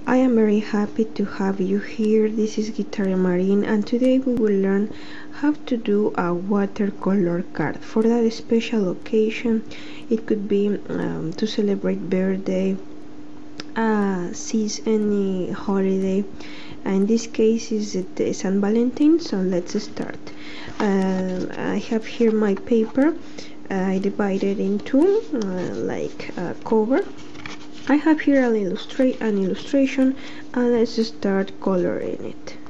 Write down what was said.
I am very happy to have you here. This is Guitarra Marine, and today we will learn how to do a watercolor card. For that special occasion, it could be to celebrate birthday, seize any holiday. In this case is the San Valentin, so let's start. I have here my paper. I divided into like a cover. I have here an illustration, and let's start coloring it.